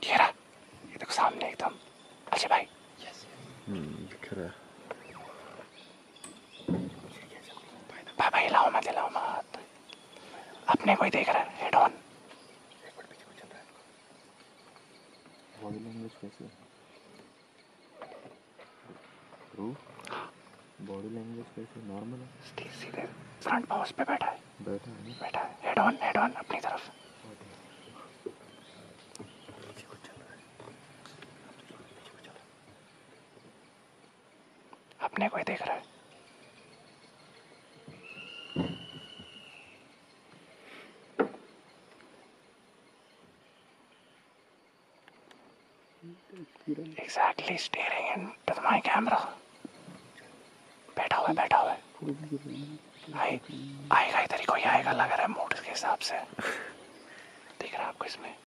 ये रहा, ये देखो सामने एकदम। अच्छा भाई दिख रहा है। भाई भाई हिलाओ मत, हिलाओ मत, अपने कोई देख रहा है। Head on. बॉडी लैंग्वेज कैसे? बॉडी लैंग्वेज कैसे? नॉर्मल है? सीधे फ्रंट पाउस पे बैठा है। बैठा है ना? बैठा है। हेड ऑन अपनी तरफ। अपने कोई देख रहा है। Exactly staring into my camera. बैठा हुआ है, बैठा हुआ है। आएगा इधर ही कोई आएगा, लग रहा है मूड के हिसाब से। दिख रहा है आपको इसमें?